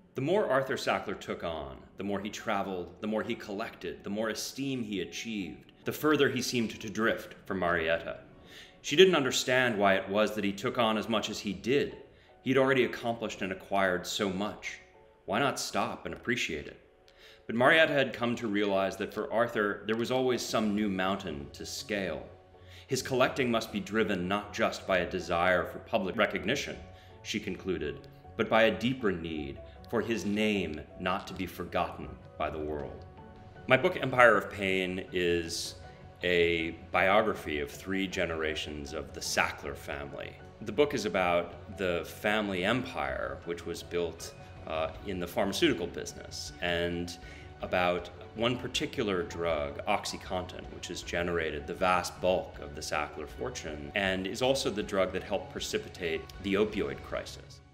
The more Arthur Sackler took on, the more he traveled, the more he collected, the more esteem he achieved, the further he seemed to drift from Marietta. She didn't understand why it was that he took on as much as he did. He'd already accomplished and acquired so much. Why not stop and appreciate it? But Marietta had come to realize that for Arthur, there was always some new mountain to scale. His collecting must be driven not just by a desire for public recognition, she concluded, but by a deeper need for his name not to be forgotten by the world. My book, Empire of Pain, is a biography of 3 generations of the Sackler family. The book is about the family empire, which was built in the pharmaceutical business, and about one particular drug, OxyContin, which has generated the vast bulk of the Sackler fortune, and is also the drug that helped precipitate the opioid crisis.